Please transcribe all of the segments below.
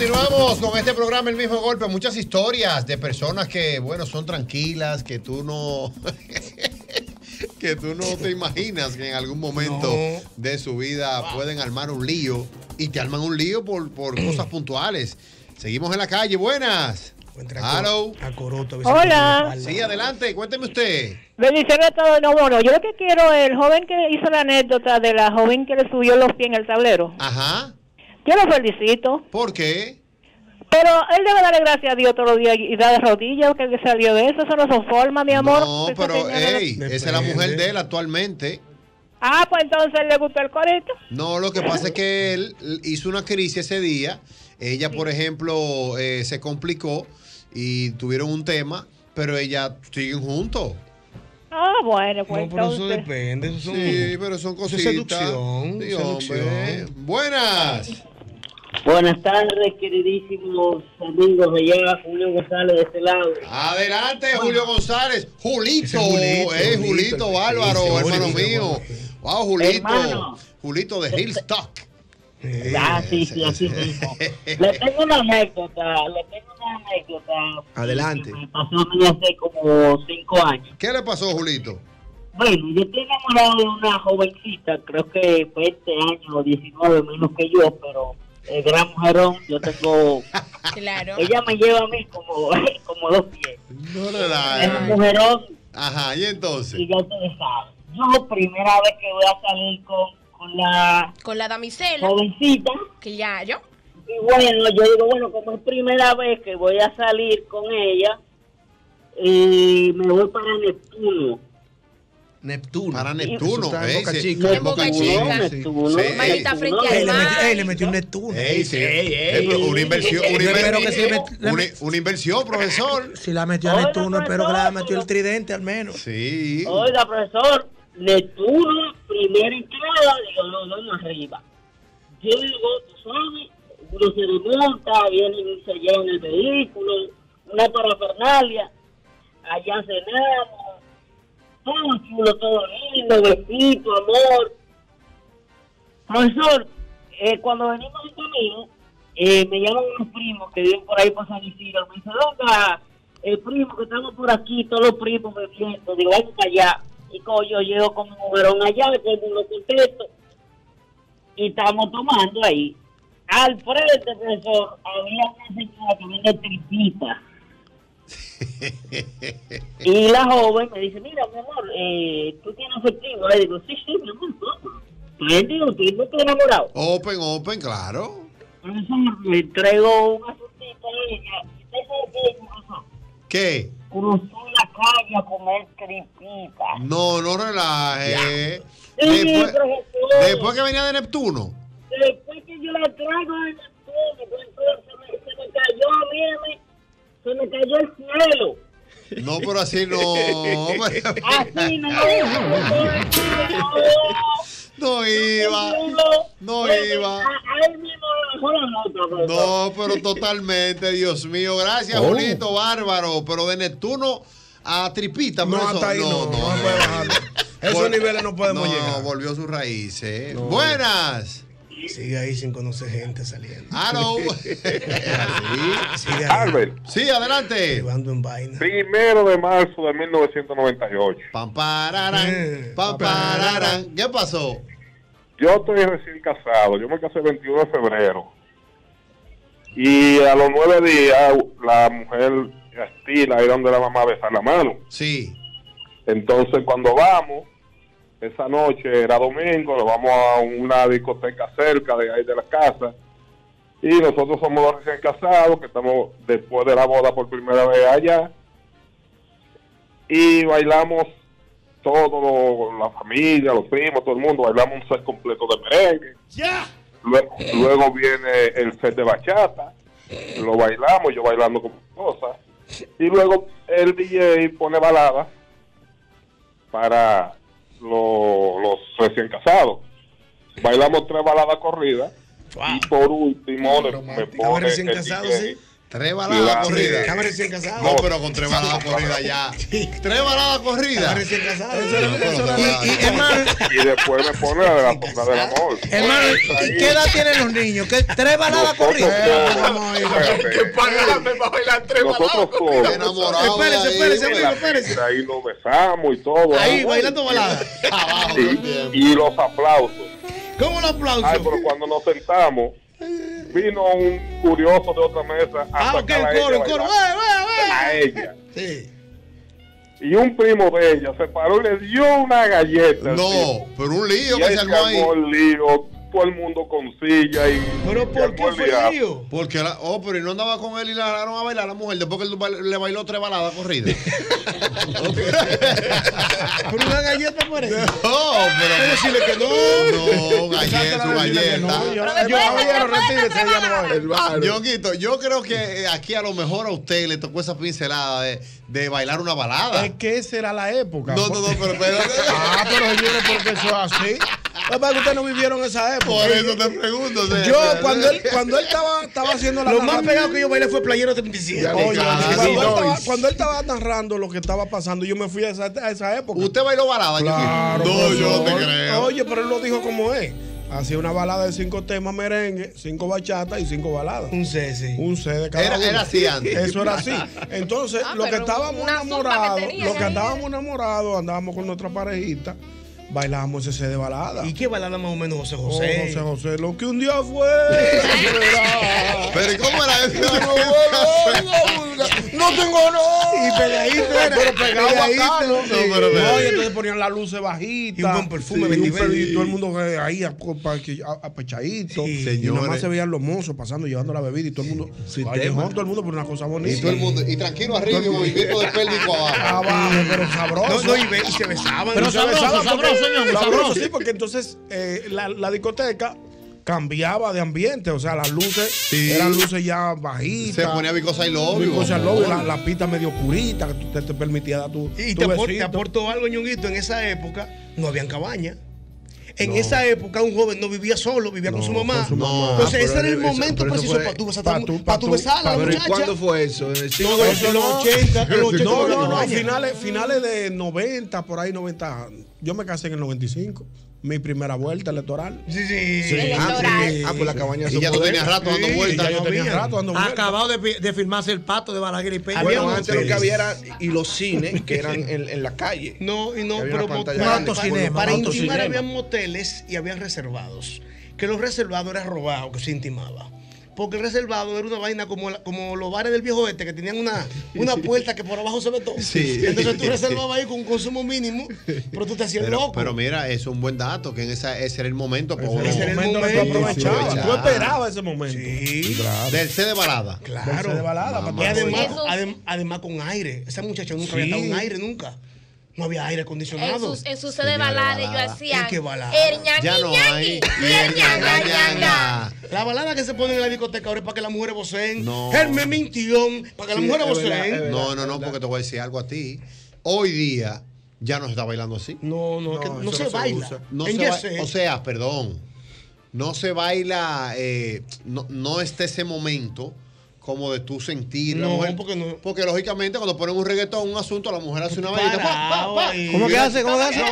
Continuamos con este programa El Mismo Golpe. Muchas historias de personas que, bueno, son tranquilas, que tú no que tú no te imaginas que en algún momento de su vida pueden armar un lío y te arman un lío por cosas puntuales. Seguimos en la calle. Buenas. Hello. Hola. Sí, adelante, cuénteme usted. Bendiciones a todos. No, bueno, yo lo que quiero, el joven que hizo la anécdota de la joven que le subió los pies en el tablero. Ajá. Yo lo felicito. ¿Por qué? Pero él debe darle gracias a Dios todos los días y dar de rodillas que salió de eso. Eso no son formas, mi amor. No, pero, esa es la mujer de él actualmente. Ah, pues entonces le gustó el corito. No, lo que pasa es que él hizo una crisis ese día. Ella, por ejemplo, se complicó y tuvieron un tema, pero ella siguen juntos. Ah, bueno, pues no, pero entonces. eso depende. Eso son, sí, pero son cositas. Seducción. Sí, hombre. Buenas. Buenas tardes, queridísimos amigos. Allá, Julio González de este lado. Adelante, Julio González. Julito, Julito Bárbaro, hermano mío. Wow, Julito. Hermano. Julito de Hillstock. Sí, así mismo. Le tengo una anécdota. Adelante. Me pasó a mí hace como 5 años. ¿Qué le pasó, Julito? Bueno, yo estoy enamorado de una jovencita, creo que 20 años o 19 menos que yo, pero gran mujerón. Yo tengo... Claro. Ella me lleva a mí como 2 pies. No relaja. Es un mujerón. Ajá, ¿y entonces? Y ya ustedes saben. Yo primera vez que voy a salir con la damisela jovencita. Que ya yo. Y bueno, yo digo, bueno, como es primera vez que voy a salir con ella, me voy para Neptuno. Para Neptuno, en Boca Chica. En Boca Chica. Neptuno. Manita frente al mar. Le metió un Neptuno. Una inversión, una inversión, profesor. Si la metió a Neptuno, espero que la haya metido el tridente al menos. Sí. Oiga, profesor, Neptuno, primera entrada, digo, no, vamos arriba. Yo digo, tú sabes, uno se remonta, viene y se lleva en el vehículo, una parafernalia, allá cenamos, todo chulo, todo lindo, besito, amor. Profesor, cuando venimos en camino, me llaman unos primos que viven por ahí por San Isidro, me dicen, venga, primo, que estamos por aquí, todos los primos bebiendo, digo, vamos para allá. Y yo llego con mi mujerón allá, todo el mundo contento, y estamos tomando ahí. Al frente, profesor, había una señora que vende tripita. Y la joven me dice, mira, mi amor, ¿tú tienes efectivo? Le digo, sí, mi amor, ¿tú no estás enamorado? Open, claro. Profesor, le traigo una frutita a ella. ¿Usted sabe qué, profesor? ¿Qué? Cruzó la calle a comer tripita. No relaje. Sí, Después que venía de Neptuno. Después que yo la traigo de Neptuno, se me cayó, mírame, se me cayó el cielo. No, pero así no. Así no. No iba. Ahí mismo bajó la nota. No, pero totalmente, Dios mío. Gracias, Julito, bárbaro. Pero de Neptuno a Tripita, no, hasta ahí no puede bajar. Esos niveles no podemos llegar. No, volvió a sus raíces. No. Buenas. Sigue ahí sin conocer gente saliendo. Hello. Sigue Albert. Sí, adelante. Llevando en vaina. 1 de marzo de 1998. Pampararán. ¿Qué pasó? Yo estoy recién casado. Yo me casé el 21 de febrero. Y a los 9 días, la mujer estila ahí donde la mamá a besar la mano. Sí. Entonces, cuando vamos, esa noche era domingo, nos vamos a una discoteca cerca de ahí de la casa. Y nosotros somos los recién casados, que estamos después de la boda por primera vez allá. Y bailamos todo, la familia, los primos, todo el mundo, bailamos un set completo de merengue. ¡Ya! Luego viene el set de bachata, lo bailamos, yo bailando con mi esposa. Y luego el DJ pone baladas para los recién casados. Bailamos 3 baladas corridas. Wow. Y por último me pone recién casado, sí. 3 baladas corridas. Estaba recién casado. No, pero con 3 baladas corridas ya. 3 baladas corridas. Estaba recién casado. Y después me pone la de la Tonda del Amor. Hermano, ¿y qué edad tienen los niños? ¿Qué 3 baladas corridas? Nosotros todos. Enamorados. Espérese. Ahí nos besamos y todo. Ahí, bailando baladas. Abajo Sí, todo el tiempo. y los aplausos. ¿Cómo los aplausos? Ay, pero cuando nos sentamos, vino un curioso de otra mesa a Ok, sacar el coro, a ella bailar. A ella. Sí. Y un primo de ella se paró y le dio una galleta. al No, tipo. pero un lío Y que ahí se se armó ahí. armó el lío, todo el mundo con silla y. ¿Pero y por armó qué el fue liazo. lío? Porque pero no andaba con él y la dejaron a bailar a la mujer después que él le bailó 3 baladas corridas. ¿Por una galleta por eso? No, pero Decirle que no. no, galleta, su galleta. Ñonguito, yo creo que aquí a lo mejor a usted le tocó esa pincelada de bailar una balada. Es que esa era la época. No, pero espérate. Pero señores, porque eso es así. Es para que ustedes no vivieron esa época. Por eso te pregunto. Yo, cuando él estaba haciendo la. Lo más pegado que yo bailé fue Playero 37. Oye, cuando él estaba narrando lo que estaba pasando, yo me fui a esa época. ¿Usted bailó balada? Claro, No, yo no te profesor. creo. Oye, pero él lo dijo como es. Hacía una balada de 5 temas merengue, 5 bachatas y 5 baladas. Un C, sí. Un C de cada uno. Era así antes. Eso era así. Entonces, lo que estábamos enamorados, andábamos con nuestra parejita, bailábamos ese C de balada. ¿Y qué balada más o menos José Oh, José? José José, lo que un día fue. Pero ¿y cómo era eso? No tengo no. Y pegadito era. Pero pegado bacano. No, pero No, y entonces ponían las luces bajitas. Y un buen perfume, y vestido. todo el mundo ahí apechadito. Sí, Y señores. nomás se veían los mozos pasando, llevando la bebida y todo el mundo. Todo el mundo por una cosa bonita. Y todo el mundo, y tranquilo arriba y movimiento de pélvico abajo. Abajo, pero sabroso. No, y se besaban. Pero Y se besaban sabroso, porque- sabroso, sí, porque entonces la discoteca cambiaba de ambiente, o sea, las luces eran luces ya bajitas. Se ponía Vicosa y Lobio. Vicosa y Lobio, la pista medio oscurita que te permitía dar tu Y tu te besito. aporto algo, Ñonguito. En esa época no habían cabañas. En esa época un joven no vivía solo, vivía con su mamá. con su mamá. Entonces Ah, ese pero era el eso- momento pero eso preciso fue- para tu besar pa' tu- besarla a la Pero ¿y muchacha. cuándo fue eso? ¿En el siglo No, eso en los 80. En los 80 No, había no, cabañas. finales de 90, por ahí 90. Yo me casé en el 95, mi primera vuelta electoral. Sí. Electoral. Pues la cabaña Y ya tú tenías rato dando Sí, vueltas. ya yo ¿no? tenía rato dando vueltas. Acabado de filmarse el pato de Balaguer y Peña. Bueno, Había antes lo que había era y los cines que eran en la calle. No, Había pero una pantalla para grande. autocinema. Para Un intimar autocinema. habían moteles y habían reservados. Que los reservados eran robados, que se intimaba. Porque el reservado era una vaina como los bares del viejo oeste, que tenían una puerta que por abajo se ve todo. Sí. Entonces tú reservabas ahí con un consumo mínimo, pero tú te hacías loco. Pero mira, eso es un buen dato, que ese era el momento. Ese pobre. era el momento que tú aprovechabas. Tú esperabas ese momento. Sí. Del C de balada. Claro. De balada, Mamá. para Y además, Eso- además con aire. Esa muchacha nunca Sí. había estado en aire, nunca. No había aire acondicionado. En su sede de balada ellos hacían ¿En qué balada? el ñangui Ya no hay. ñangui y el ñanga ñanga. La balada que se pone en la discoteca ahora es para que las mujeres voceen. No. Él me mintió para que las mujeres es verdad, voceen. es verdad. No, porque te voy a decir algo a ti. Hoy día ya no se está bailando así. No, es que no eso se no se baila. usa. No En se ba- Yesé. o sea, perdón. No se baila, no está ese momento como de tú sentir. la No, mujer. porque no. Porque lógicamente cuando ponen un reggaetón, un asunto, la mujer hace una bailita. Parado ahí. ¿Cómo que hace? ¿Cómo que hace?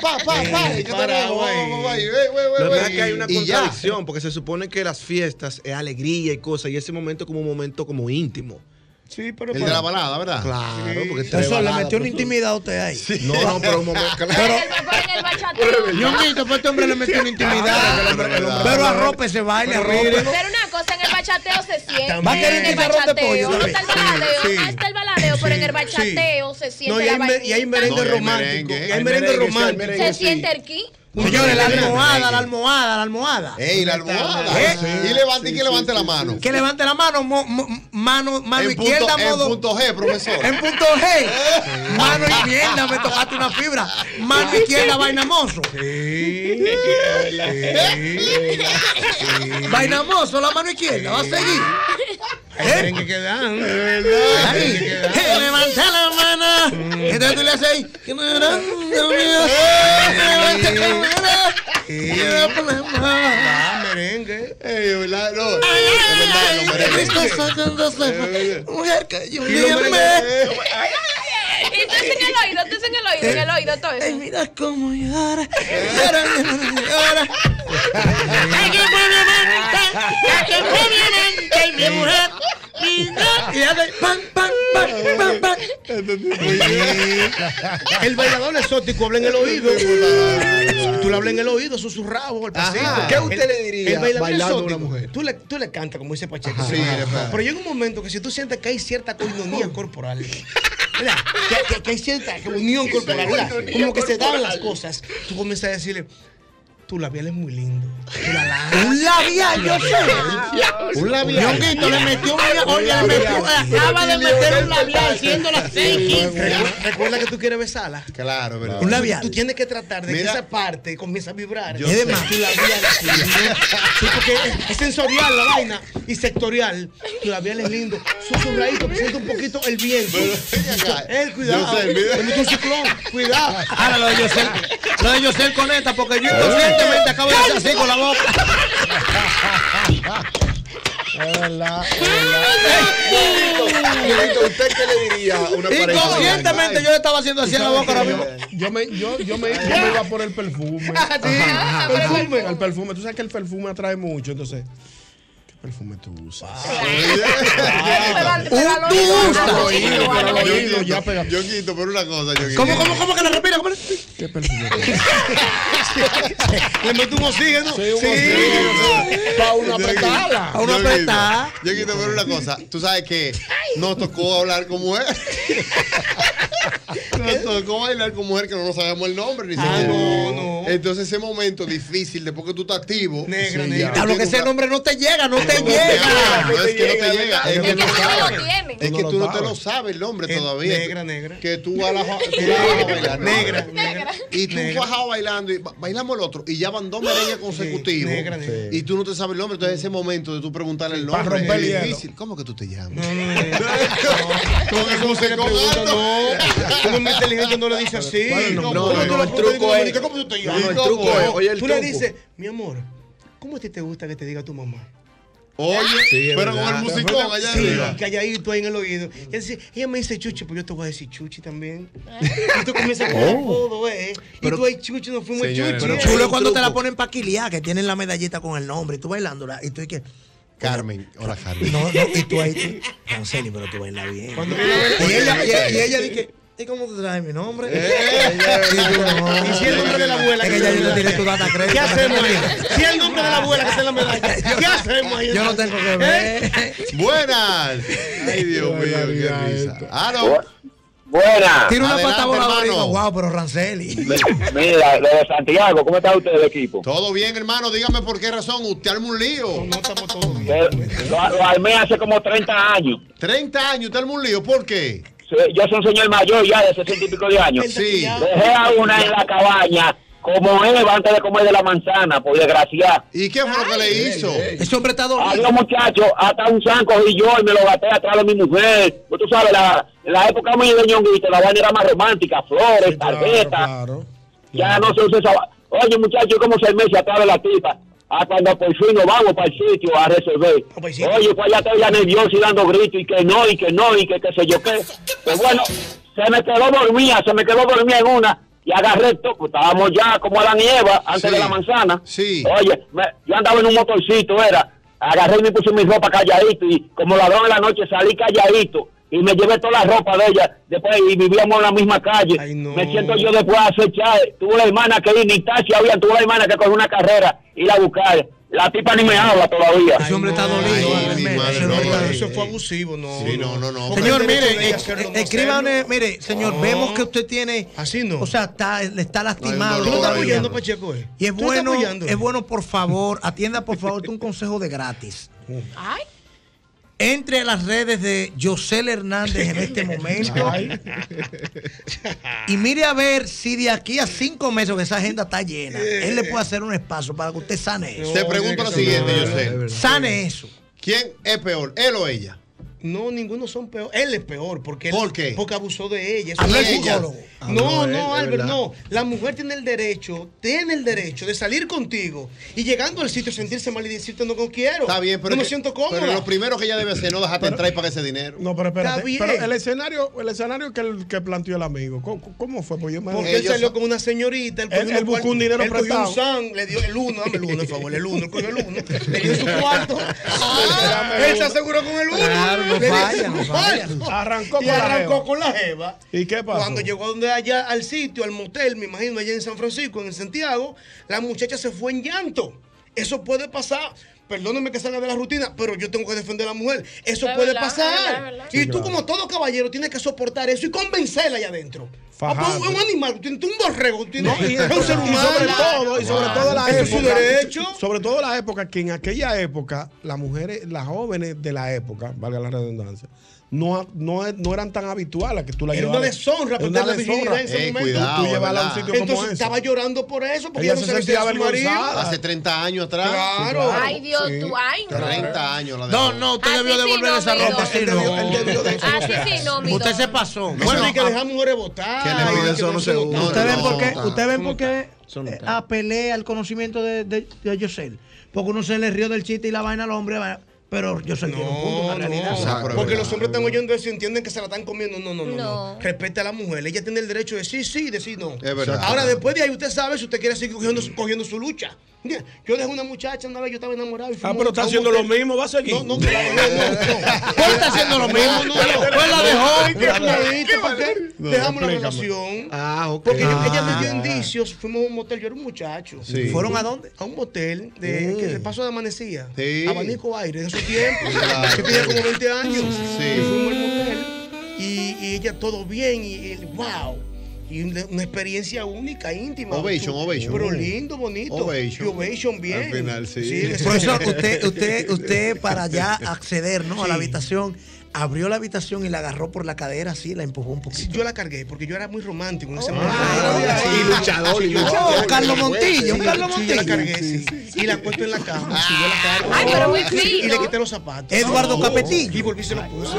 ¿Y qué Parado ahí. Lo que pasa es que hay una Y ya. contradicción, porque se supone que las fiestas es alegría y cosas, y ese momento es como un momento como íntimo. Sí, pero El de la balada, ¿verdad? Claro, porque Eso le metió una intimidad intimidad a usted ahí. No, pero un momento. Pero en el bachateo. Ñonguito, pues este hombre le metió una intimidad. verdad. Pero arrope ese baile, arrope. Pero una cosa, en el bachateo se siente. Va a querer En el quitar arroz de bachateo. pollo No también. está el baladeo, Sí, no está el baladeo, pero en el sí, bachateo se siente No, y la hay vainita. merengue No, y hay romántico. merengue. Y hay merengue romántico. Se siente el ki. Señores, la almohada. ¡Ey, la almohada! ¿Eh? Y levante y que levante la mano. Que levante la mano, mano En izquierda, punto, en modo. punto G, profesor. En punto G. Mano izquierda, me tocaste una fibra. Mano izquierda, vaina mozo. Vaina mozo, la mano izquierda, va a seguir. Merengue que dan. Ahí, levanta la mano. Entonces tú le haces ahí. Merengue. ¿Verdad? No. Es verdad, mujer que yo Y tú en el oído, todo eso. Ay, mira cómo llora. Llora. Mi mujer. Y hace pam, pam, pam, pam, pam. El bailador exótico habla en el oído. Tú le hablas en el oído, susurrado, al pasito. ¿Qué usted le diría el bailador bailando a exótico, una mujer? Tú le cantas, como dice Pacheco. Sí, pero llega un momento que si tú sientes que hay cierta coinonía corporal, ¿verdad? Que hay cierta unión corporal, ¿verdad? Como que se dan las cosas, tú comienzas a decirle, tu labial es muy lindo. Un labial, yo sé. Un labial. Ñonguito le metió acaba de meter un labial siendo las 6:15. Recuerda que tú quieres besarla. Claro, ¿verdad? Un labial. Tú tienes que tratar de que Mira, esa parte comience a vibrar. yo Es sé. más, tu labial. Sí, porque es sensorial la vaina y sectorial. Tu labial es lindo. Susurradito, que siente un poquito el viento. Cuidado. Yo sé, mira. Te mete un ciclón. Cuidado. Ahora lo de Yosel conecta porque yo recientemente acabo de hacer así con la boca. Es verdad. ¿Usted qué le diría a una pareja? Inconscientemente yo le estaba haciendo así en la boca ahora mismo. Yo me iba por el perfume. El perfume. Tú sabes que el perfume atrae mucho, entonces. ¿Qué perfume tú usas? Yo quito por una cosa. ¿Cómo que le repita? ¿Qué perfume? Le meto un oxígeno. Sí, para una apretada. A una apretada. Yo quito por una cosa. Tú sabes que nos tocó hablar con mujer. Nos tocó bailar con mujer que no nos sabemos el nombre ni siquiera. No. Entonces ese momento difícil, después que tú estás activo. Negra. A lo que ese nombre no te llega, no te No llega. es que no te llega. Es que Es que no lo tienen. Es que tú no te lo sabes el nombre todavía. Negra. Que tú vas a bailar. Negra. Y tú vas bailando y bailamos el otro. Y ya van 2 merengues consecutivos. Negra. Y tú no te sabes el nombre. Entonces ese momento de tú preguntarle el nombre romper el es hielo. difícil. ¿Cómo que tú te llamas? No, uno muy inteligente no le dice así. El truco es. ¿Cómo tú te llamas? El truco es. Oye, el Tú le truco. dices, mi amor, ¿cómo a ti te gusta que te diga tu mamá? Oye, Sí, es pero con verdad. el musicón allá Sí, arriba. calladito ahí en el oído. Y ella me dice Chuchi, pues yo te voy a decir Chuchi también. Y tú comienzas con todo, Y tú ahí Chuchi, nos fuimos Señores, Chuchi. pero Chulo es cuando te la ponen para quiliar, que tienen la medallita con el nombre, y tú bailándola, y tú y que. Carmen, hola Carmen. No, y tú ahí, Ranceli, pero tú bailas bien. Cuando viene a ver- Y ella dice, ¿y cómo tú traes mi nombre? Y si el nombre de la abuela Es que ya yo no tiré tu data crédito. ¿Qué hacemos ahí? Si el nombre de la abuela que está en la medalla, ¿qué hacemos ahí? Yo no tengo que ver. Buenas. Ay, Dios mío, qué risa. Aló. Buena. Tira una Adelante, pata voladora y hermano. digo, wow, pero Ranceli. Mira, lo de Santiago, ¿cómo está usted del equipo? Todo bien, hermano. Dígame por qué razón. Usted arma un lío. No estamos todos bien. Lo armé hace como 30 años. 30 años, usted arma un lío. ¿Por qué? Yo soy un señor mayor ya de 60 y pico de años. Sí. Dejé a una en la cabaña como Eva antes de comer de la manzana, por desgraciar. ¿Y qué fue lo que le hizo? Ese hombre está dolido. Adiós, muchachos, hasta un zanco y yo y me lo gasté atrás de mi mujer. Pues tú sabes, la época mía de Ñonguito, la vaina era más romántica, flores, tarjetas. Claro. Ya no se usa esa. Oye, muchachos, como 6 meses atrás de la tipa. Cuando por fin nos vamos para el sitio a resolver. Oye, pues allá estoy ya nervioso y dando gritos y que no, y que qué sé yo qué. Pues bueno, se me quedó dormida en una y agarré todo. Pues estábamos ya como Adán y Eva antes de la manzana. Sí. Oye, yo andaba en un motorcito, agarré y me puse mi ropa calladito y como ladrón en la noche salí calladito. Y me llevé toda la ropa de ella después y vivíamos en la misma calle. Ay, no. Me siento yo después a acechar. Tuve la hermana que ni taxi había, tuve la hermana que cogió una carrera y la buscar. La tipa ni me habla todavía. Ese hombre está dolido. Ay, mi Alberto. madre, Ese hombre no, está- Eso fue abusivo, no. Sí, no. Señor, Porque el derecho de mire, ella hacerlo, no escríbame, hacerlo. mire, señor, No. vemos que usted tiene, Así no. o sea, le está lastimado. ¿Tú no estás Ay, apoyando, no. Pacheco? Y es ¿Tú estás bueno, apoyando? es bueno, por favor, atienda por favor un consejo de gratis. Ay, Entre a las redes de Yosel Hernández en este momento y mire a ver si de aquí a 5 meses que esa agenda está llena, él le puede hacer un espacio para que usted sane eso. Te pregunto lo siguiente, yo sé. Sane eso. ¿Quién es peor, él o ella? No, ninguno son peor. Él es peor porque ¿Por qué? Porque abusó de ella. Eso Habla es el ella. psicólogo. No, Albert, no. La mujer tiene el derecho de salir contigo y llegando al sitio sentirse mal y decirte no quiero. Está bien, pero no me siento cómoda. Pero lo primero que ella debe hacer es no dejarte entrar y pagar ese dinero. No, pero espérate. Pero el escenario que planteó el amigo, ¿cómo fue? Pues porque él salió con una señorita, él buscó un dinero prestado. Él cogió un le dio el uno, dame el uno, por favor, el uno, él cogió el uno, le dio su cuarto. Él se aseguró con el uno. Claro, no falla. Arrancó con la jeva. ¿Y qué pasó? Cuando llegó allá al sitio, al motel, me imagino, allá en San Francisco, en Santiago, la muchacha se fue en llanto. Eso puede pasar. Perdónenme que salga de la rutina, pero yo tengo que defender a la mujer. Eso puede pasar. Y tú, como todo caballero, tienes que soportar eso y convencerla allá adentro. Un animal, un borrego, es un ser humano. Y sobre todo la época. Es su derecho. Sobre todo la época que en aquella época, las mujeres, las jóvenes de la época, valga la redundancia, no eran tan habituales que tú la llevas. Era una deshonra perder la virginidad en ese momento. Cuidado, tú llevarla a un sitio entonces como ese. Estaba llorando por eso, porque ella no se sentía avergonzada. Hace 30 años atrás. Claro. Ay, Dios, tú, ay, no. 30 años la dejó. No, usted debió devolver esa ropa. Él debió de eso. Así sí, no, mi Usted se pasó. Bueno, hay que dejar mujeres votar. Que le pide eso no se usa. Ustedes ven por qué apelé al conocimiento de Yosel. Porque uno se le rió del chiste y la vaina al hombre, pero yo soy un punto, la realidad. Porque los hombres están oyendo eso y entienden que se la están comiendo. No. Respete a la mujer. Ella tiene el derecho de decir sí y decir no. Es verdad. Ahora, después de ahí, usted sabe si usted quiere seguir cogiendo su lucha. Yo dejé una muchacha una vez, yo estaba enamorado. Pero está haciendo lo mismo, va a seguir. No. Pues está haciendo lo mismo. Pues la dejó. ¿Por qué? Dejamos la relación. Porque ella me dio indicios. Fuimos a un motel, yo era un muchacho. ¿Fueron a dónde? A un motel que de paso de amanecía. Abanico aire, en esos tiempos. Claro. Que tenía como 20 años. Sí. Y fuimos al motel. Y ella todo bien. Y wow. Y una experiencia única, íntima. Ovation. Pero lindo, bonito. Ovation bien. Al final, sí. Profesor, usted para ya acceder, ¿no? A la habitación, abrió la habitación y la agarró por la cadera, así, la empujó un poquito. Yo la cargué porque yo era muy romántico en ese momento. Y luchador. Un Carlos Montilla, yo la cargué, sí. Y la puesto en la cama. Sí, yo la cargué. Ay, pero muy fino. Y le quité los zapatos. Eduardo Capetillo. Y volví y se los puse.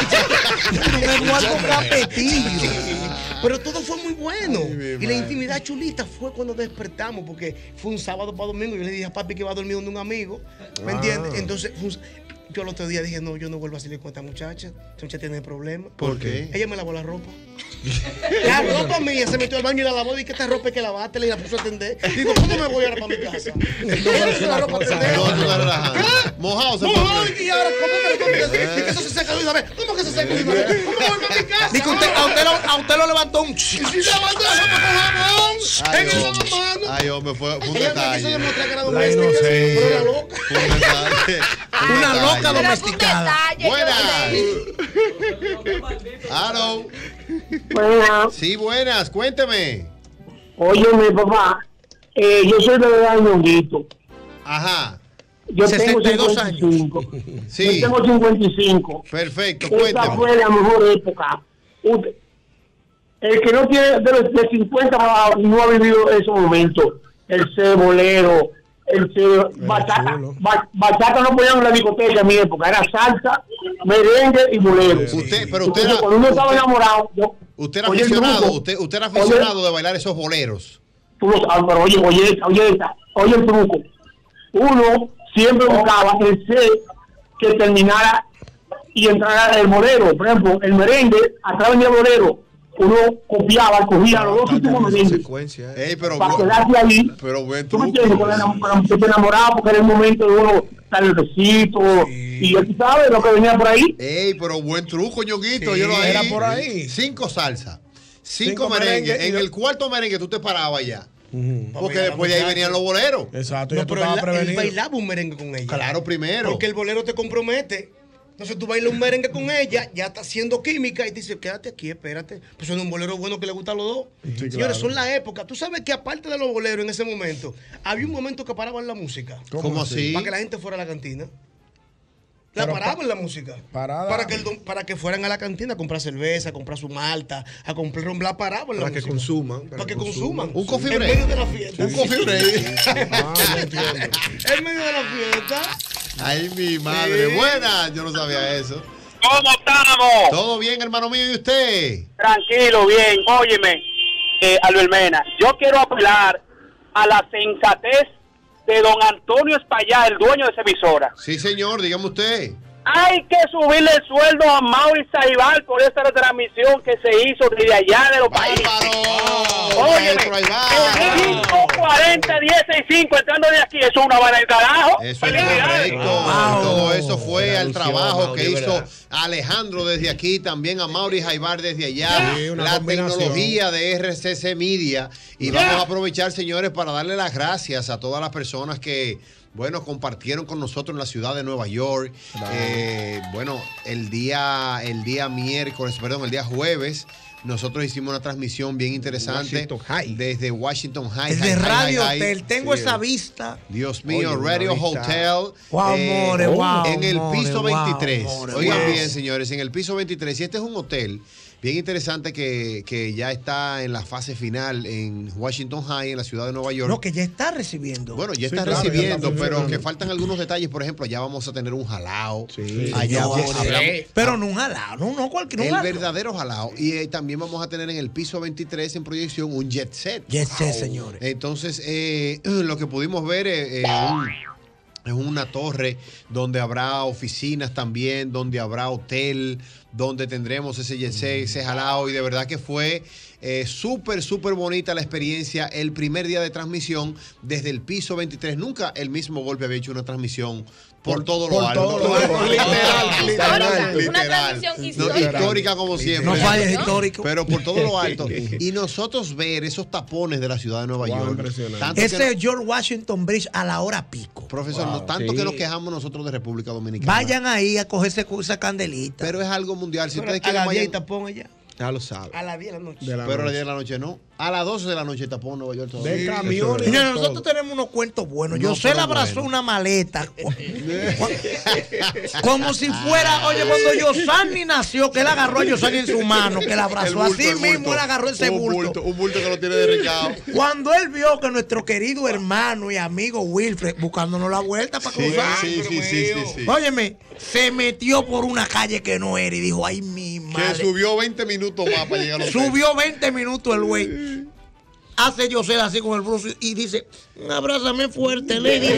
Eduardo Capetillo. Pero todo fue muy bueno. Y la intimidad chulita fue cuando despertamos, porque fue un sábado para domingo. Yo le dije a papi que iba a dormir donde un amigo. ¿Me entiendes? Entonces, yo el otro día dije, no, yo no vuelvo a salir con esta muchacha. Esta muchacha tiene problemas. ¿Por qué? Ella me lavó la ropa. La ropa mía se metió al baño y la lavó. Dije, esta ropa hay que lavaste, y la puso a atender. Digo, ¿cómo me voy ahora para mi casa? La ropa a atender. Mojado se fue. Y ahora, ¿cómo me lo tengo que decir? Que eso se seca de una vez. ¿Cómo que se seca de una vez? ¿Cómo voy para mi casa? Dice a usted lo levantó un... Y si levantó la ropa con jabón, en el lavamanos. Ay, hombre, fue un ella detalle. me quiso demostrar que era doméstica, pero era loca. Una loca domesticada. Buenas. Hello. Buenas. Sí, buenas. Cuénteme. Óyeme, papá. Yo soy de edad de Ñonguito. Ajá. Yo 62 tengo 55. Sí. Yo tengo 55. Perfecto, Esa cuénteme. fue la mejor época. El que no tiene de 50 no ha vivido esos momentos. El cebolero, bachata. Bachata no ponían en la discoteca en mi época. Era salsa, merengue y bolero. Cuando uno estaba enamorado. Usted era aficionado. Usted era aficionado de bailar esos boleros. Pero oye el truco. Uno siempre buscaba el set que terminara y entrara el bolero. Por ejemplo, el merengue, atrás venía el bolero. Uno copiaba, cogía los dos últimos merengues para quedarse ahí. Pero buen ¿Tú me truco. entiendes? Cuando te enamoraba, porque era el momento de uno dar el besito. Y ya tú sabes lo que venía por ahí. Pero buen truco, Ñonguito. Sí, yo lo era por ahí. 5 salsas, 5 merengues. En el cuarto merengue tú te parabas ya. Porque después de ahí venían los boleros. Exacto, no, pero él bailaba un merengue con ella. Claro, primero. Porque el bolero te compromete. Entonces tú bailas un merengue con ella, ya está haciendo química y te dice, quédate aquí, espérate. Pues son un bolero bueno que le gusta a los dos. Sí, Señores, claro. son la época. Tú sabes que aparte de los boleros en ese momento, había un momento que paraban la música. ¿Cómo así? Para que la gente fuera a la cantina. La paraban la música. Para que fueran a la cantina a comprar cerveza, a comprar su malta, a comprar ron, la paraban la música. Para que consuman. Un coffee en break. medio de la fiesta. Un coffee break. En medio de la fiesta. Ay, mi madre. Buenas. Yo no sabía eso. ¿Cómo estamos? Todo bien, hermano mío. ¿Y usted? Tranquilo, bien. Óyeme, Albert Mena, yo quiero apelar a la sensatez de don Antonio Espaillá, el dueño de esa emisora. Sí, señor, dígame usted. Hay que subirle el sueldo a Mauri Saibal por esta retransmisión que se hizo desde allá de los países. Óyeme, 540, 1065 entrando de aquí, eso es una vaina de carajo. Eso es correcto. Todo eso fue al trabajo que hizo Alejandro desde aquí, también a Mauri Jaibar desde allá, la tecnología de RCC Media. Y vamos a aprovechar, señores, para darle las gracias a todas las personas que, bueno, compartieron con nosotros en la ciudad de Nueva York. Bueno, el día jueves, nosotros hicimos una transmisión bien interesante desde Washington High. Desde Radio Hotel, tengo esa vista. Dios mío, Radio Hotel. Wow, en el piso 23. Oigan bien, señores, en el piso 23. Y este es un hotel bien interesante que ya está en la fase final en Washington High, en la ciudad de Nueva York. No, que ya está recibiendo. Bueno, ya está recibiendo, pero que faltan algunos detalles. Por ejemplo, allá vamos a tener un jalao. Allá pero no un jalao, no cualquier. El verdadero jalao. Y también vamos a tener en el piso 23 en proyección un jet set. Jet set, señores. Entonces, lo que pudimos ver es una torre donde habrá oficinas también, donde habrá hotel, donde tendremos ese jet set, ese jalao, y de verdad que fue súper bonita la experiencia el primer día de transmisión desde el piso 23. Nunca el mismo Golpe había hecho una transmisión por todo lo alto. Literal. Histórica como siempre. No falles histórico. Pero por todo lo alto. Y nosotros ver esos tapones de la ciudad de Nueva York. Ese George Washington Bridge a la hora pico. Profesor, no tanto que nos quejamos nosotros de República Dominicana. Vayan ahí a cogerse esa candelita. Pero es algo mundial. Si ustedes a la quieren 10 tapón allá. Ya lo saben. A las 10 de la noche. Pero a las 10 de la noche no. A las 12 de la noche tapón en Nueva York todavía. De camiones. Señores, nosotros tenemos unos cuentos buenos. No, Yosel abrazó una maleta. Como si fuera, oye, cuando Yosani nació, que él agarró a Yosani en su mano, que la abrazó. Así mismo él agarró ese bulto. Un bulto que lo tiene de recado. Cuando él vio que nuestro querido hermano y amigo Wilfred, buscándonos la vuelta para cruzar. Sí. Óyeme, se metió por una calle que no era y dijo, ay, mi madre. Que subió 20 minutos más para llegar a los Subió 20 minutos el güey. Hace Yosel así con el brazo y dice, abrázame fuerte, Lady.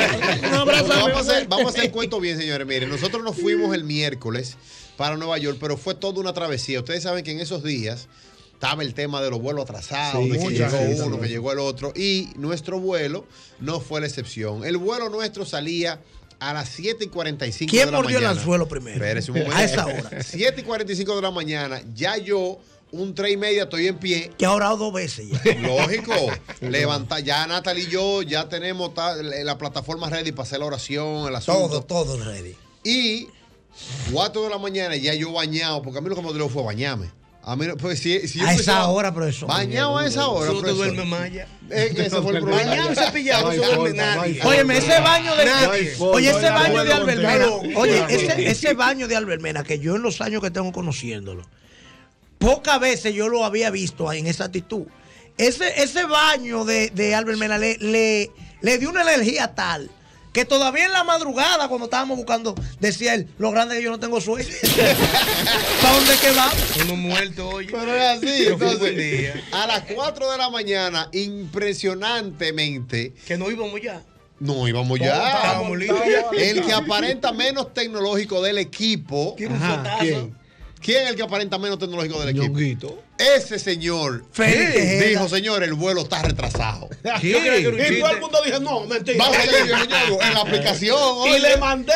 Vamos a hacer el cuento bien, señores. Miren, nosotros nos fuimos el miércoles para Nueva York, pero fue toda una travesía. Ustedes saben que en esos días estaba el tema de los vuelos atrasados, de que llegó uno, que llegó el otro, y nuestro vuelo no fue la excepción. El vuelo nuestro salía a las 7:45 de la mañana. ¿Quién mordió el anzuelo primero? Espérese un momento. A esa hora. 7:45 de la mañana, ya yo, un 3:30, estoy en pie. Que ha orado 2 veces ya. Lógico. Levanta, ya Natalie y yo ya tenemos la plataforma ready para hacer la oración, el asunto. Todo ready. Y 4 de la mañana ya yo bañado, porque a mí lo que me dolió fue bañarme. A mí, pues, si a esa hora, profesor. Bañado a esa hora. Tú te duermes más ya. Ese fue el problema. Bañado y cepillado, no se duerme nadie. Óyeme, ese baño de Albert Mena. Oye, ese baño de Albert Mena, que yo en los años que tengo conociéndolo, pocas veces yo lo había visto en esa actitud. Ese baño de Albert Mena le dio una energía tal que todavía en la madrugada, cuando estábamos buscando, decía él, lo grande es que yo no tengo sueño. ¿Para dónde que va? Uno muerto, oye. Pero es así. Entonces, a las 4 de la mañana, impresionantemente. Que no íbamos ya. No íbamos ya. El que aparenta menos tecnológico del equipo. ¿Quién es el que aparenta menos tecnológico del equipo? Ñonguito. Ese señor dijo, señor, el vuelo está retrasado. Y todo el mundo dijo, no, mentira. Vamos a ver, señor, en la aplicación. Y le mandé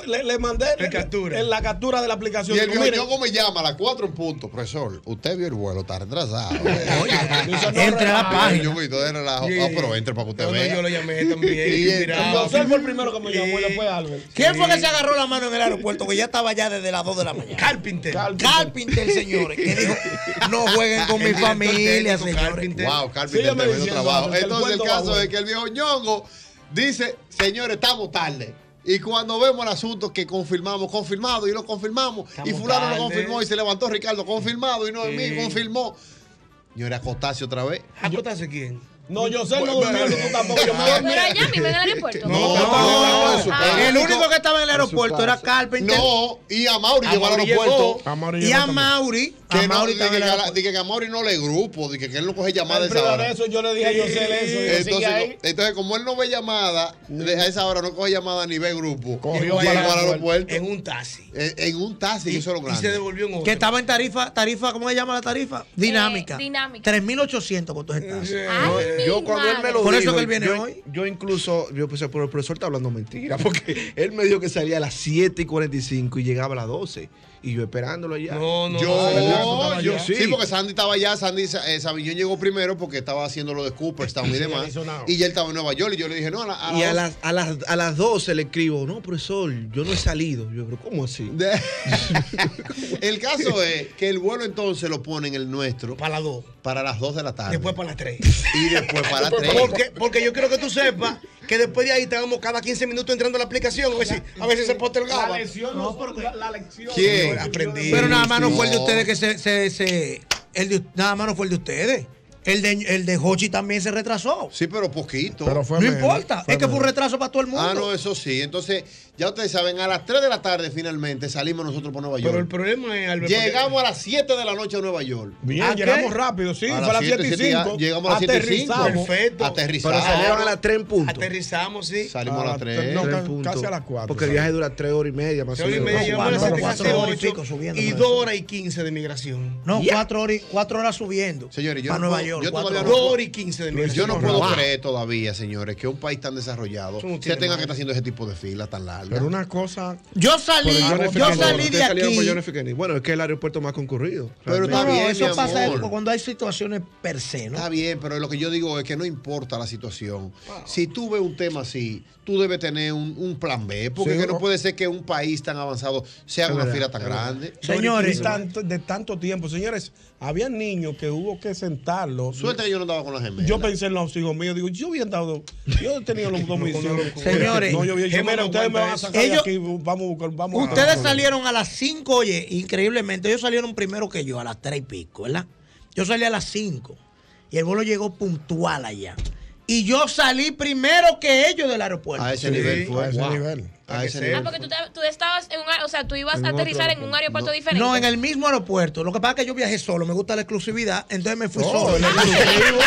la captura de la aplicación. Y el Ñongo me llama a las 4 en punto. Profesor, usted vio el vuelo, está retrasado. Entre a la página. Ñonguito, de relajo. Pero entre para que usted vea. Yo lo llamé también. Entonces él fue el primero que me llamó y después Albert. ¿Quién fue que se agarró la mano en el aeropuerto? Que ya estaba ya desde las 2 de la mañana. Carpinter, señores, que dijo, no jueguen con mi familia, señores. Wow, Carpinter, tremendo trabajo. Entonces el caso es que el viejo Ñongo dice, señores, estamos tarde. Y cuando vemos el asunto que confirmado y lo confirmamos, y fulano lo confirmó y se levantó Ricardo, confirmado y Noemí confirmó. Señores, acostarse otra vez. ¿Acostarse quién? No, yo sé, no durmiendo, tú tampoco. Pero allá mismo en el aeropuerto. No, el único que estaba en el aeropuerto era Carpenter. No, y a Mauri llegó al aeropuerto. Y a Mauri Que a Mauri no le grupo, que él no coge llamadas a esa hora. Eso yo le dije a Yosel eso. Entonces, como él no ve llamada, a esa hora no coge llamada ni ve grupo. Cogió llegó al aeropuerto. En un taxi. En un taxi, que eso es lo grande. Y se devolvió en otro. Que estaba en tarifa, ¿cómo se llama la tarifa? Dinámica. Dinámica. 3.800 por todos estados. Yo cuando él me lo por dijo, eso que él viene hoy. Yo incluso, yo pensé, pero el profesor está hablando mentira, porque él me dijo que salía a las 7:45 y llegaba a las 12. Y yo esperándolo allá. Yo sí, porque Sandy estaba allá. Sabiñón llegó primero porque estaba haciendo lo de Cooperstown y demás. Y ya él estaba en Nueva York. Y yo le dije, no, a las 12 le escribo, no, profesor, yo no he salido. Yo, pero ¿cómo así? El caso es que el vuelo entonces lo ponen el nuestro. Para las 2. Para las 2 de la tarde. Después para las 3. Y después para las 3. Porque yo quiero que tú sepas que después de ahí estábamos cada 15 minutos entrando a la aplicación. A ver si se postergaba. La lección la lección. ¿Quién? Aprendí. Pero nada más no fue el de ustedes que nada más no fue el de ustedes. El de Hochi también se retrasó. Sí, pero poquito. Pero no importa, es que fue un retraso para todo el mundo. Ah, no, eso sí. Entonces, ya ustedes saben, a las 3 de la tarde finalmente salimos nosotros por Nueva York. Pero el problema es, Albert, llegamos a las 7 de la noche a Nueva York. Bien, llegamos rápido, sí. A fue a las 7:05. Llegamos a las 7:05. Perfecto. Aterrizamos. Pero salieron a las 3 en punto. Aterrizamos, sí. Salimos a las 3. No, 3 puntos. casi a las 4. Porque el viaje dura 3 horas y media más o menos. 3 horas y media, llegamos a las 7:08 subiendo. y 2 horas y 15 de migración. No, 4 horas subiendo. Señores, yo para no Nueva puedo, York. yo todavía 2 horas y 15 de migración. Yo no puedo creer todavía, señores, que un país tan desarrollado se tenga que estar haciendo ese tipo de filas tan largas. Pero una cosa. Yo salí de aquí. Bueno, es que es el aeropuerto más concurrido. Pero está bien, eso pasa cuando hay situaciones per se, ¿no? Está bien, pero lo que yo digo es que no importa la situación. Si tú ves un tema así, tú debes tener un plan B, porque Sí, que no puede ser que un país tan avanzado se haga una fila tan grande. Señores, De tanto tiempo. Señores, había niños que hubo que sentarlos. Suerte que yo no andaba con las gemelas. Yo pensé en los hijos míos. Digo, yo había dado. Yo he tenido los dos misiones. Señores, no, mira, ustedes me van a sacar de aquí. Vamos a buscar. Ustedes salieron a las 5, oye, increíblemente. Ellos salieron primero que yo, a las 3 y pico, ¿verdad? Yo salí a las 5 y el vuelo llegó puntual allá. Y yo salí primero que ellos del aeropuerto. A ese nivel fue. A ese nivel. A ese nivel. Porque tú estabas en un, o sea, tú ibas a aterrizar en un aeropuerto diferente. No, en el mismo aeropuerto. Lo que pasa es que yo viajé solo, me gusta la exclusividad, entonces me fui solo. El exclusivo.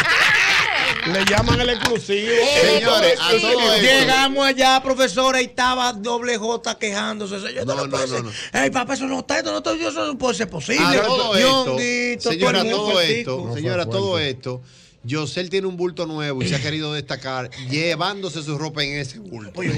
Le llaman el exclusivo. Señores, a todo esto. Llegamos allá, profesora, y estaba doble J quejándose. Yo No. Ey, papá, eso no está, eso no puede ser posible. A todo esto, señora, Fue todo esto. Yosel tiene un bulto nuevo y se ha querido destacar llevándose su ropa en ese bulto. Oye,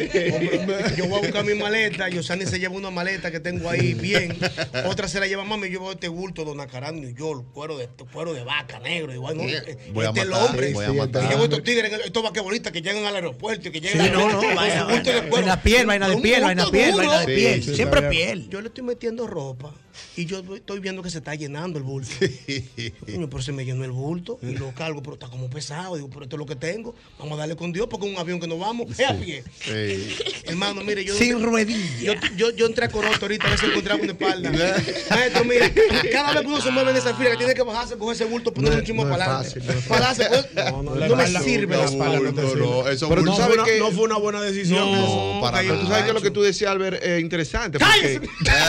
yo voy a buscar mi maleta. Yosani se lleva una maleta que tengo ahí bien. Otra se la lleva mami. Yo voy a este bulto de Nacarán, New York, cuero de vaca negro. Igual, ¿no? Voy a el matar, hombre. voy a matar. Y llevo estos tigres, estos vaquebolistas que llegan al aeropuerto y que llegan vaina de piel. Siempre piel. Yo le estoy metiendo ropa y yo estoy viendo que se está llenando el bulto. Coño, pero se me llenó el bulto y lo cargo, pero está como pesado. Digo, pero esto es lo que tengo. Vamos a darle con Dios porque es un avión que nos vamos. Es a pie. Hermano, mire, yo. Sin rodillas. Yo entré a Coroto ahorita a ver si encontraba una espalda. Maestro, mire, cada vez que uno se mueve en esa fila, que tiene que bajarse, coger ese bulto, ponerle un chismo para adelante. Para adelante, no me sirve la espalda. Pero tú sabes que no fue una buena decisión. No, para nada. Tú sabes que lo que tú decías, Albert, es interesante. ¡Cállese!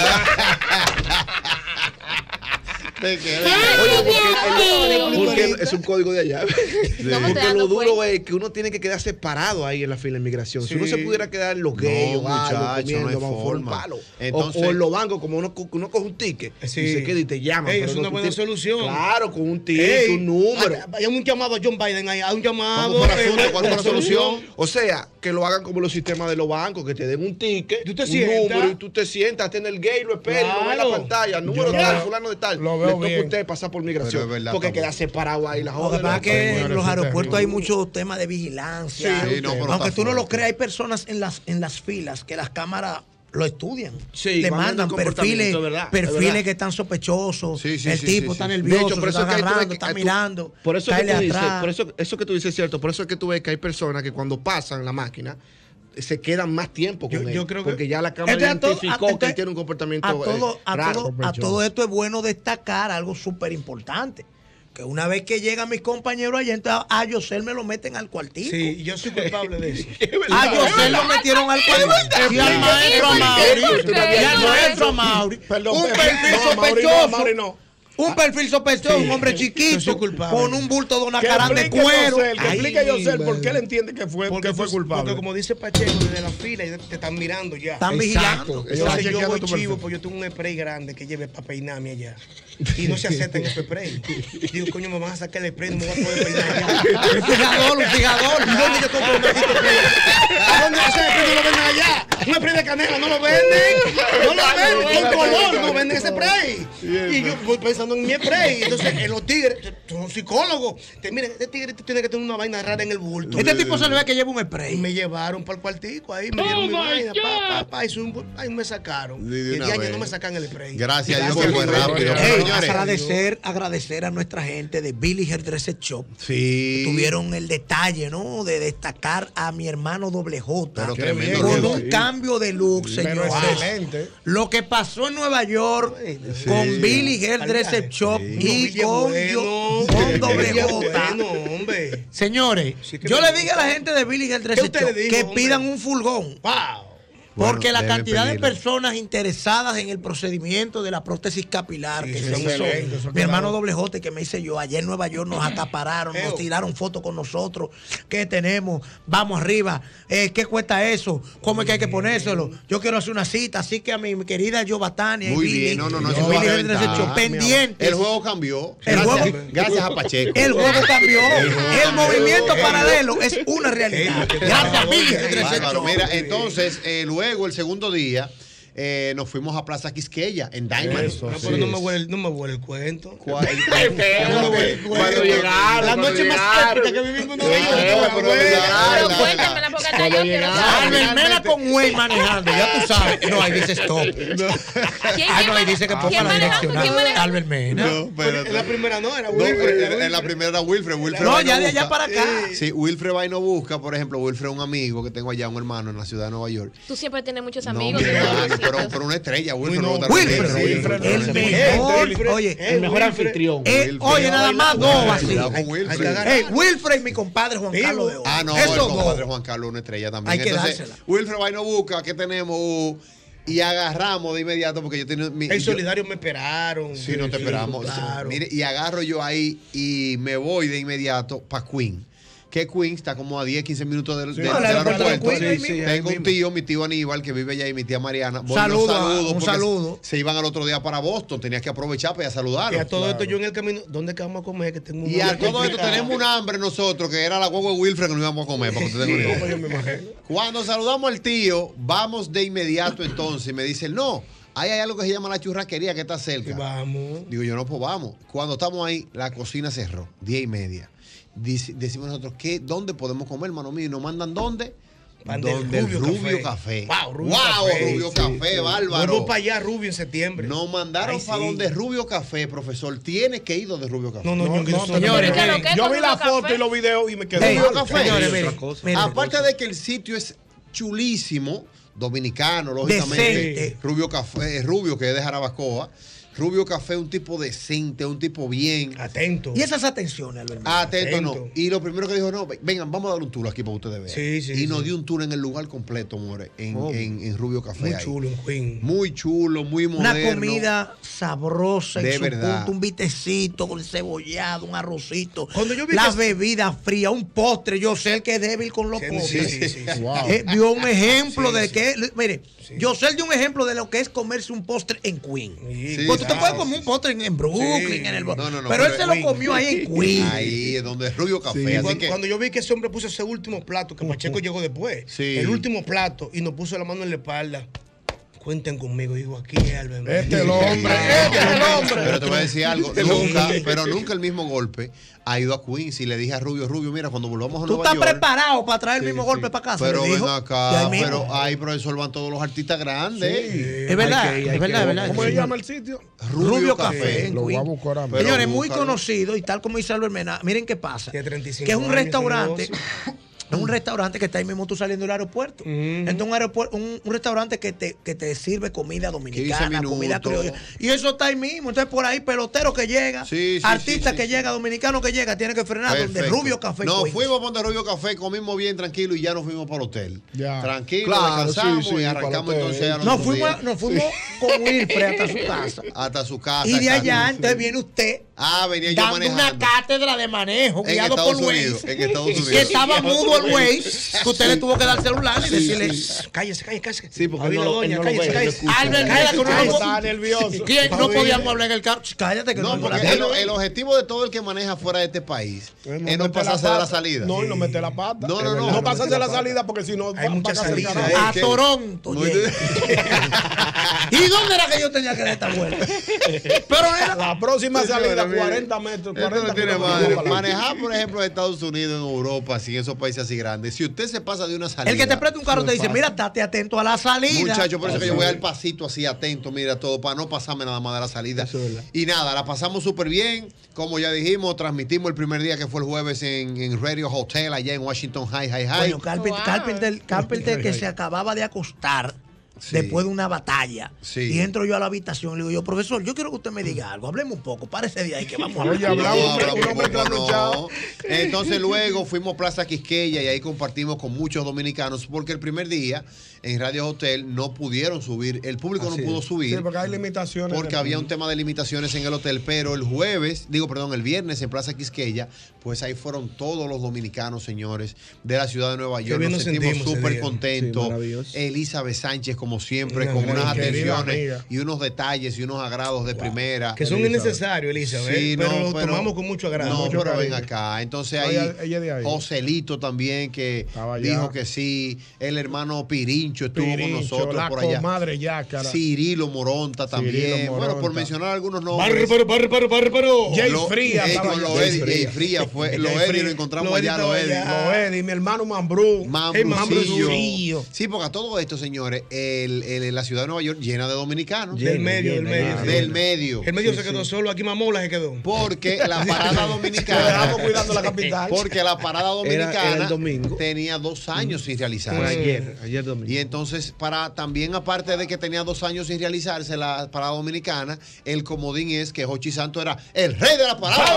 Porque es un código de allá. Porque lo duro es que uno tiene que quedar separado ahí en la fila de inmigración. Si uno se pudiera quedar en los gays o algo, comiendo, vamos por un palo. O en los bancos, como uno coge un ticket y se queda y te llama. Es una buena solución. Claro, con un ticket, un número. Hay un llamado a John Biden ahí. Hay un llamado. ¿Cuál es la solución? O sea, que lo hagan como los sistemas de los bancos, que te den un ticket, un número, y tú te sientas, en el gay, lo esperas, lo ves en la pantalla, número tal, fulano de tal. Le toca a usted pasar por migración. Porque queda separado ahí la Lo que pasa es que en los aeropuertos hay muchos temas de vigilancia. Aunque tú no lo creas, hay personas en las filas que las cámaras lo estudian. Le mandan perfiles que están sospechosos. El tipo está nervioso, se está agarrando, está mirando. Por eso eso que tú dices es cierto. Por eso es que tú ves que hay personas que cuando pasan la máquina se quedan más tiempo con él. Porque ya la cámara identificó que él tiene un comportamiento raro. A todo esto es bueno destacar algo súper importante. Que una vez que llegan mis compañeros allá, entonces a Yosel me lo meten al cuartico. Sí, yo soy culpable de eso. A Yosel lo metieron al cuartico. Y al maestro Mauri. Y al maestro Mauri. Un perfil sospechoso. Un perfil sospechoso, un hombre chiquito, con un bulto de una cara de cuero. Que explique Yosel por qué él entiende que fue culpable. Porque como dice Pacheco, desde la fila te están mirando ya. Están vigilando. Entonces yo voy chivo, pues yo tengo un spray grande que lleve para peinarme allá. Y no se aceptan ese spray. Digo, coño, me van a sacar el spray, no me voy a poder peinar allá. Un fijador. ¿Y dónde yo compro un maldito spray? ¿A dónde ese spray no lo venden allá? Un spray de canela no lo venden. No lo venden. Con color no venden ese spray. Y yo voy pensando en mi spray. Entonces, los tigres son psicólogos. Miren, este tigre tiene que tener una vaina rara en el bulto. Este tipo se le ve que lleva un spray. Y me llevaron para el cuartico ahí, me dieron mi vaina, ahí me sacaron. El día ya no me sacan el spray. Gracias a Dios que fue rápido. Agradecer a nuestra gente de Billy Hairdresser Shop. Sí. Que tuvieron el detalle, ¿no? De destacar a mi hermano Doble J. Pero tremendo. Con un cambio de look, señor. Excelente. Lo que pasó en Nueva York con Billy Hairdresser Shop y con Doble J. Señores, yo le dije a la gente de Billy Hairdresser Shop que pidan un furgón. ¡Wow! Porque la cantidad de personas interesadas en el procedimiento de la prótesis capilar que se hizo mi hermano Doble J, que me hice yo ayer en Nueva York, nos acapararon, nos tiraron fotos con nosotros. ¿Qué tenemos? Vamos arriba. ¿Qué cuesta eso? ¿Cómo es que hay que ponérselo? Yo quiero hacer una cita, así que a mi querida Giovanni muy bien, pendientes. El juego cambió. Gracias a Pacheco. El juego cambió. El movimiento paralelo es una realidad. Gracias, Billy. Mira, entonces, luego el segundo día nos fuimos a Plaza Quisqueya en Diamond. Pero no me huele el cuento. ¿Cuál? Cuando llegaron. La noche más épica que vivimos en Nueva York. Cuéntamela porque hasta yo quiero Albert Mena con Way manejando, ya tú sabes. No, ahí dice stop. No, ahí dice que ponga la direccional. Albert Mena. En la primera no, era Wilfred. En la primera era Wilfred. No, ya de allá para acá. Sí, Wilfred va y no busca, por ejemplo, Wilfred es un amigo que tengo allá, un hermano en la ciudad de Nueva York. Tú siempre tienes muchos amigos. Pero una estrella, Wilfred. El mejor, oye, el mejor anfitrión. Oye, nada más dos así. Wilfred y mi compadre Juan Carlos de Oro. Ah, no, el compadre Juan Carlos, una estrella también. Hay que entonces, dársela. Wilfred va y no busca, ¿qué tenemos? Y agarramos de inmediato porque yo tenía el solidario me esperaron. Sí, no te esperamos. Claro. Mire, y agarro yo ahí y me voy de inmediato para Queen. Que Queen está como a 10, 15 minutos del aeropuerto. Tengo un tío, mi tío Aníbal, que vive allá, y mi tía Mariana. Un saludo. Se iban al otro día para Boston, tenías que aprovechar para ir a saludarlo. Y a todo esto yo en el camino, ¿dónde que vamos a comer? Que tengo y a todo esto tenemos un hambre nosotros, que era la guagua de Wilfred que no íbamos a comer, para que usted tenga una idea. Cuando saludamos al tío, vamos de inmediato entonces, y me dice, no, hay algo que se llama la churrasquería que está cerca. Vamos. Digo yo, no, pues vamos. Cuando estamos ahí, la cocina cerró, 10:30. Decimos nosotros, ¿dónde podemos comer, hermano mío? ¿Y nos mandan dónde? Donde Rubio Café. Wow, Rubio Café, bárbaro. Vamos para allá, Rubio, en septiembre. Nos mandaron para donde Rubio Café, profesor. Tienes que ir donde Rubio Café. No, señores. Yo vi la foto y los videos y me quedé. Rubio Café. Señores, aparte de que el sitio es chulísimo, dominicano, lógicamente. Rubio Café, Rubio, que es de Jarabacoa. Rubio Café, un tipo decente, un tipo bien. Atento. Y esas atenciones, Albert. Atento, no. Y lo primero que dijo, no, vengan, vamos a dar un tour aquí para que ustedes vean. Sí. Y nos dio un tour en el lugar completo, more, en Rubio Café. Muy chulo, en Queen. Muy chulo, muy moderno. Una comida sabrosa de en su verdad. punto, un vitecito con cebollado, un arrocito. Cuando yo vi las bebidas frías, un postre. Yo sé el que es débil con los postres. Sí. Wow. Dio un ejemplo de que, mire, yo sé dio un ejemplo de lo que es comerse un postre en Queen. Porque tú te puedes comer un postre en Brooklyn, en el pero él se lo comió ahí en Queen. Ahí es donde es Rubio Café. Así cuando yo vi que ese hombre puso ese último plato, que Pacheco llegó después, el último plato, y nos puso la mano en la espalda. Cuenten conmigo, digo, aquí es Albert. Este es el hombre. Pero te voy a decir algo, nunca el mismo golpe ha ido a Queens y le dije a Rubio, mira, cuando volvamos a Nueva York. ¿Tú estás preparado para traer el mismo golpe para casa? Pero ven acá, pero ahí profesor van todos los artistas grandes. Es verdad. ¿Cómo se llama el sitio? Rubio Café. Lo vamos a buscar ahora. Señores, muy conocido y tal como dice Albert Mena, miren qué pasa. Que es un restaurante Es un restaurante que está ahí mismo tú saliendo del aeropuerto. Entonces un restaurante que te sirve comida dominicana, comida criolla. Y eso está ahí mismo. Entonces por ahí pelotero que llega, artista que llega, dominicano que llega, tiene que frenar donde Rubio Café. No, fuimos a donde Rubio Café, comimos bien tranquilo y ya nos fuimos para el hotel. Tranquilo, claro, descansamos y arrancamos entonces a nos fuimos con Wilfred hasta su casa. Hasta su casa. Y de allá entonces viene usted venía yo dando una cátedra de manejo guiado por Waze. En Estados Unidos. Que estaba mudo el Waze, que usted le tuvo que dar el celular y decirle, cállese. Sí, porque cállese. Albert, estaba nervioso. No podíamos hablar en el carro. Cállate que no. Porque el objetivo de todo el que maneja fuera de este país es no pasarse de la salida. No, y no meter la pata. No. No pasarse de la salida porque si no hay muchas salidas. A Toronto. ¿Y dónde era que yo tenía que dar esta vuelta? Pero era la próxima salida 40 metros. 40 metros. Manejar, por ejemplo, en Estados Unidos, en Europa, así en esos países así grandes. Si usted se pasa de una salida. El que te presta un carro te dice, mira, estate atento a la salida. Muchacho, por eso que yo voy al pasito así atento, mira todo, para no pasarme nada más de la salida. Y nada, la pasamos súper bien. Como ya dijimos, transmitimos el primer día que fue el jueves en Radio Hotel, allá en Washington High. Bueno, Carpenter que se acababa de acostar. Después de una batalla. Y entro yo a la habitación y le digo yo, profesor, yo quiero que usted me diga algo. Hablemos un poco, párese de ahí que vamos a hablar. Entonces luego fuimos a Plaza Quisqueya y ahí compartimos con muchos dominicanos porque el primer día en Radio Hotel no pudieron subir, el público no pudo subir. Sí, porque hay limitaciones. Porque había un tema de limitaciones en el hotel, pero el viernes en Plaza Quisqueya, pues ahí fueron todos los dominicanos, señores, de la ciudad de Nueva York. Nos sentimos súper contentos. Elizabeth Sánchez, como siempre, con unas atenciones y unos detalles y unos agrados de primera. Que son innecesarios, Elizabeth, pero los tomamos con mucho agrado. No, pero ven acá. Entonces ahí Joselito también, que dijo que sí. El hermano Pirincho estuvo con nosotros por allá. La comadre Yácara. Cirilo Moronta también. Bueno, por mencionar algunos nombres. Jay Fría. Jay Fría fue. Loedi lo encontramos allá. Loedi, mi hermano Mambrú. Mambrú. Sí, porque a todo esto, señores, la ciudad de Nueva York llena de dominicanos. Del medio. El medio se quedó solo, aquí Mamola se quedó. Porque la parada dominicana. Estamos cuidando la capital. Porque la parada dominicana era el domingo. Tenía 2 años sin realizarse. Ayer domingo. Y entonces, también aparte de que tenía 2 años sin realizarse la parada dominicana, el comodín es que Jochi Santo era el rey de la parada.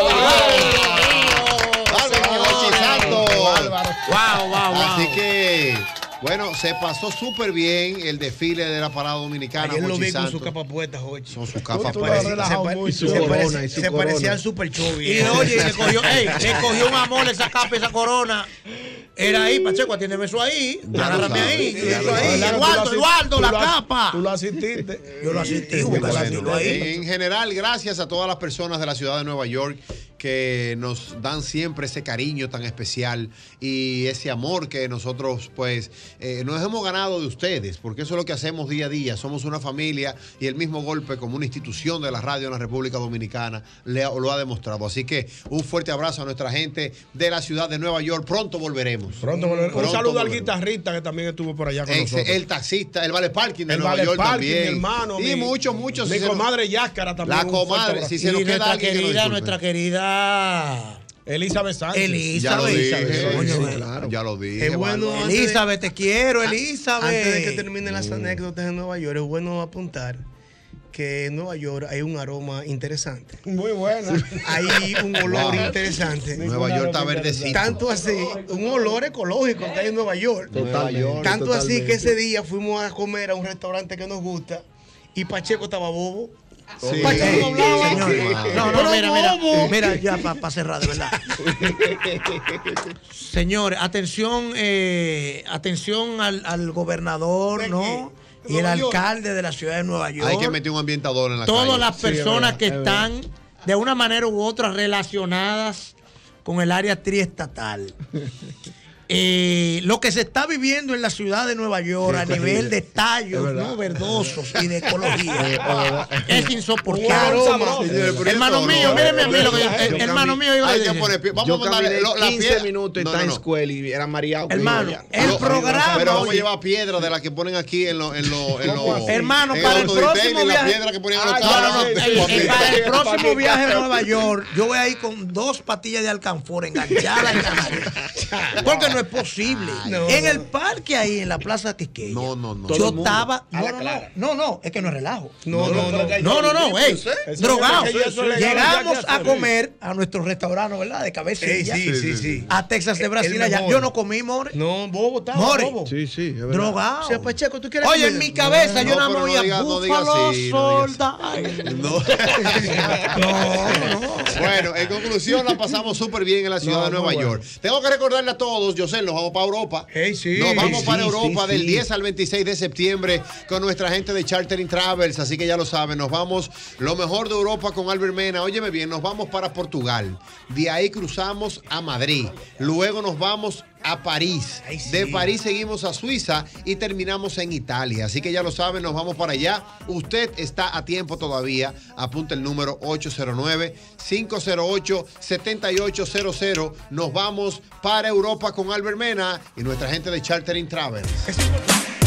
Jochi Santo. Así que bueno, se pasó súper bien el desfile de la parada dominicana. Ayer lo vi con su capa puesta, Jochi. Son sus capas puestas. Se parecía al Super Show. Y oye, le cogió un amor esa capa y esa corona. Era ahí, Pacheco, atiéndeme eso ahí. Agárrame ahí. Eduardo, la capa. Tú lo asististe. Yo lo asistí. En general, gracias a todas las personas de la ciudad de Nueva York que nos dan siempre ese cariño tan especial y ese amor que nosotros pues nos hemos ganado de ustedes, porque eso es lo que hacemos día a día. Somos una familia y el mismo Golpe como una institución de la radio en la República Dominicana lo ha demostrado. Así que un fuerte abrazo a nuestra gente de la ciudad de Nueva York. Pronto volveremos. Un saludo al guitarrista que también estuvo por allá con nosotros. El taxista, el Vale Parking de Nueva York también. Mi hermano. Y muchos. Mi comadre Yáscara también. La comadre, si se nos queda alguien, nuestra querida Elizabeth Sánchez. Ya lo dije. Es bueno, Elizabeth, te quiero, Elizabeth. Antes de que terminen las anécdotas en Nueva York, es bueno apuntar que en Nueva York hay un aroma interesante. Muy bueno. Hay un olor interesante. Nueva York está verdecito. Tanto así, un olor ecológico que hay en Nueva York. Tanto así que ese día fuimos a comer a un restaurante que nos gusta y Pacheco estaba bobo. Sí. Pacheco hablaba. Mira, ya para cerrar, de verdad. Señores, atención al gobernador, ¿no? Y el alcalde de la ciudad de Nueva York. Hay que meter un ambientador en la calle. Todas las personas que están de una manera u otra relacionadas con el área triestatal. Lo que se está viviendo en la ciudad de Nueva York a nivel de tallos no verdosos y de ecología es insoportable. Hermano mío, míreme a mí lo que hermano mío iba a decir. Vamos a mandarle 15 minutos en Times Square y era mareado. Hermano, el programa. Pero vamos a llevar piedra de las que ponen aquí en los hermano, para el próximo viaje. Para el próximo viaje a Nueva York, yo voy a ir con 2 patillas de alcanfor enganchadas en la nariz. Porque no es posible. En el parque ahí, en la Plaza Quisqueya. No. Yo estaba. No, es que no es relajo. No, drogado. Llegamos a comer a nuestro restaurante, ¿verdad? De cabecilla. Sí. A Texas de Brasil allá. Yo no comí, more. No, bobo, estaba bobo. Sí. Drogado. O sea, Pacheco, ¿tú quieres Oye, en mi cabeza yo nada más oía Búfalo Solda. Bueno, en conclusión, la pasamos súper bien en la ciudad de Nueva York. Tengo que recordarle a todos, José, nos vamos para Europa. Nos vamos para Europa del 10 al 26 de septiembre con nuestra gente de Chartering Travels. Así que ya lo saben, nos vamos lo mejor de Europa con Albert Mena. Óyeme bien, nos vamos para Portugal. De ahí cruzamos a Madrid. Luego nos vamos a París. De París seguimos a Suiza y terminamos en Italia. Así que ya lo saben, nos vamos para allá. Usted está a tiempo todavía. Apunta el número 809-508-7800. Nos vamos para Europa con Albert Mena y nuestra gente de Chartering Travel.